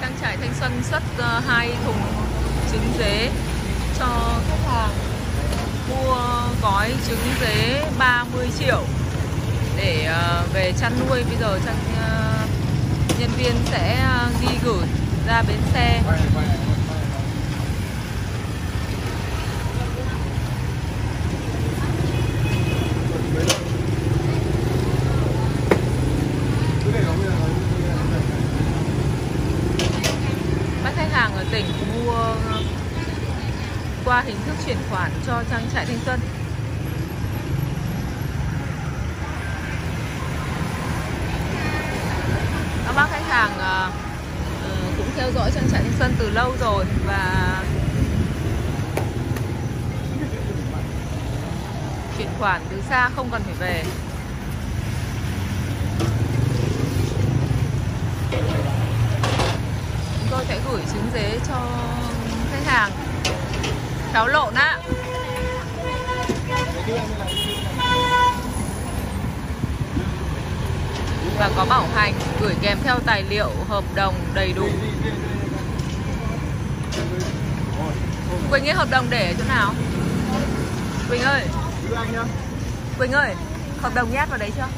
Trang trại Thanh Xuân xuất 2 thùng trứng dế cho khách hàng mua gói trứng dế 30 triệu để về chăn nuôi. Bây giờ nhân viên sẽ đi gửi ra bến xe. Các khách hàng ở tỉnh mua qua hình thức chuyển khoản cho trang trại Thanh Xuân. Các bác khách hàng cũng theo dõi trang trại Thanh Xuân từ lâu rồi và chuyển khoản từ xa không cần phải về. Chúng tôi sẽ gửi trứng dế cho khách hàng. Cháu lộn á. Và có bảo hành, gửi kèm theo tài liệu hợp đồng đầy đủ. Quỳnh ơi, hợp đồng để ở chỗ nào? Quỳnh ơi, Quỳnh ơi, hợp đồng nhét vào đấy chưa?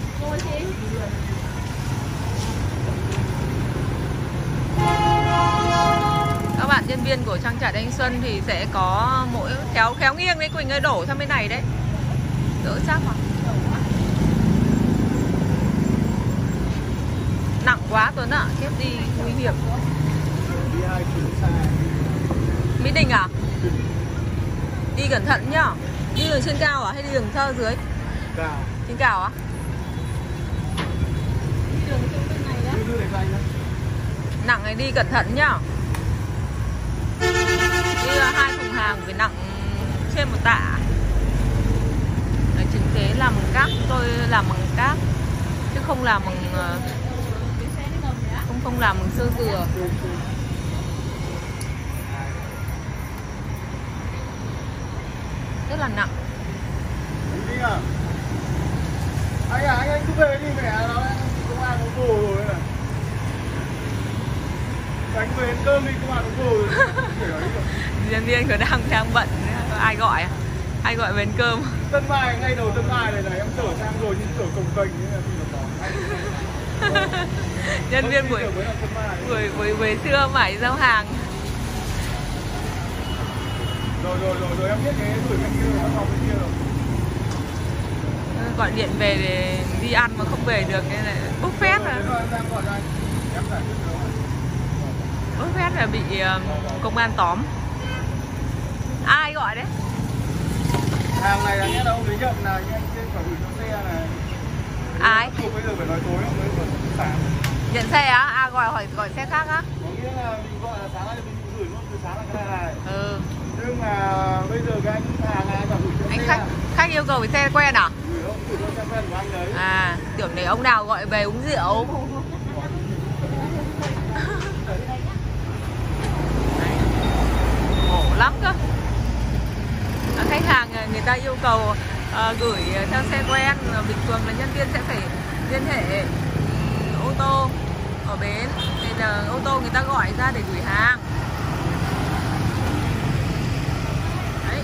Các bạn nhân viên của trang trại Thanh Xuân thì sẽ có mỗi khéo nghiêng đấy Quỳnh ơi, đổ sang bên này đấy. Đỡ chắc mà. Nặng quá Tuấn ạ, tiếp đi nguy hiểm. Mỹ Đình à? Đi cẩn thận nhá. Đi đường trên cao à hay đi đường thơ dưới? Cao. Trên cao á? Đi đường trên bên này đó. Nặng này đi cẩn thận nhá. Đi 2 thùng hàng phải nặng trên 1 tạ. Trứng dế làm bằng cát, tôi làm bằng cát chứ không làm bằng không làm bằng sơ dừa. Rất là nặng. Anh cứ về đi, mẹ nó công an nó vô rồi này. Anh về ăn cơm đi, công an nó vô rồi. Nhân viên của đang bận, ai gọi à? Ai gọi về ăn cơm? Tân Mai, ngay đầu Tân Mai này em chở sang rồi nhưng chở cồng kềnh như là nhân viên buổi trưa phải giao hàng. Rồi em biết cái gửi bên kia nó phòng bên kia rồi. Gọi điện về để đi ăn mà không về được cái này buffet rồi. Buffet là bị công an tóm. Ai gọi đấy? Hàng này là nghe đâu mới nhận là anh trên phải gửi cho xe này. Ai? Bây giờ phải nói tối không mới còn sáng. Nhận xe á? À gọi xe khác á? Có nghĩa là mình gọi là sáng nay mình gửi luôn từ sáng là cái này. Ừ. Nhưng mà bây giờ cái anh hàng này anh phải gửi cho Anh xe. khách yêu cầu về xe quen à? Gửi cho xe quen của anh đấy. À, tưởng để ông nào gọi về uống rượu. Khổ lắm cơ. Khách hàng người ta yêu cầu gửi theo xe quen, bình thường là nhân viên sẽ phải liên hệ ô tô ở bến, nên là ô tô người ta gọi ra để gửi hàng. Đấy.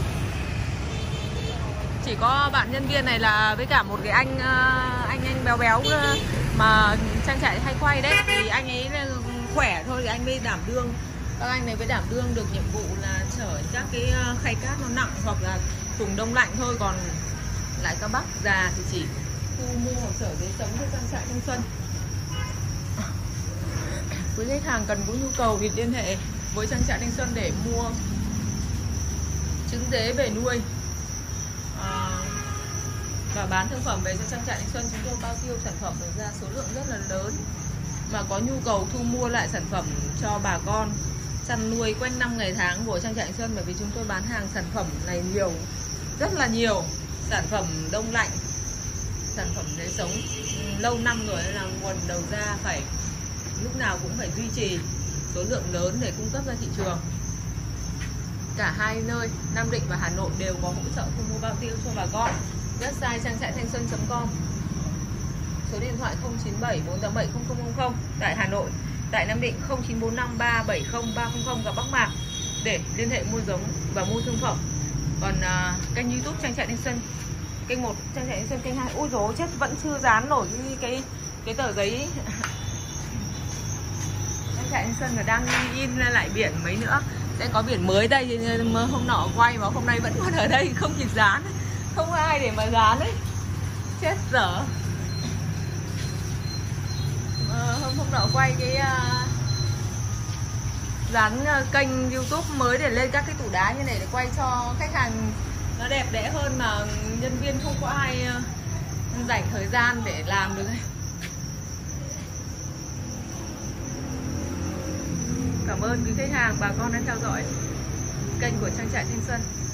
Chỉ có bạn nhân viên này là với cả một cái anh béo béo mà trang trại hay quay đấy, thì anh ấy khỏe thôi thì anh mới đảm đương. Các anh này mới đảm đương được nhiệm vụ là chở các cái khay cát nó nặng hoặc là thùng đông lạnh thôi, còn lại các bác già thì chỉ thu mua hoặc chở giấy sống cho trang trại Thanh Xuân. Quý khách hàng cần có nhu cầu thì liên hệ với trang trại Thanh Xuân để mua trứng dế về nuôi và bán thương phẩm về cho trang trại Thanh Xuân. Chúng tôi bao tiêu sản phẩm được ra số lượng rất là lớn, mà có nhu cầu thu mua lại sản phẩm cho bà con chăn nuôi quanh năm ngày tháng của trang trại Thanh Xuân, bởi vì chúng tôi bán hàng sản phẩm này nhiều, rất là nhiều, sản phẩm đông lạnh, sản phẩm giấy sống lâu năm rồi, là nguồn đầu ra phải lúc nào cũng phải duy trì số lượng lớn để cung cấp ra thị trường. Cả hai nơi Nam Định và Hà Nội đều có hỗ trợ thu mua bao tiêu cho bà con. Website trang trại thanh xuân.com, số điện thoại 097 487 0000 tại Hà Nội, tại Nam Định 0945370300 gặp Bắc Mạc để liên hệ mua giống và mua thương phẩm. Còn kênh YouTube Trang trại Thanh Xuân, kênh 1 Trang trại Thanh Xuân, kênh 2 ui dồi chết vẫn chưa dán nổi cái tờ giấy Trang trại Thanh Xuân mà đang in lại biển mấy nữa. Sẽ có biển mới đây, hôm nọ quay mà hôm nay vẫn còn ở đây không kịp dán, không có ai để mà dán ấy, chết dở. Hôm nọ quay cái dán kênh YouTube mới để lên các cái tủ đá như này để quay cho khách hàng nó đẹp đẽ hơn, mà nhân viên không có ai dành thời gian để làm được. Cảm ơn quý khách hàng, bà con đã theo dõi kênh của Trang trại Thanh Xuân.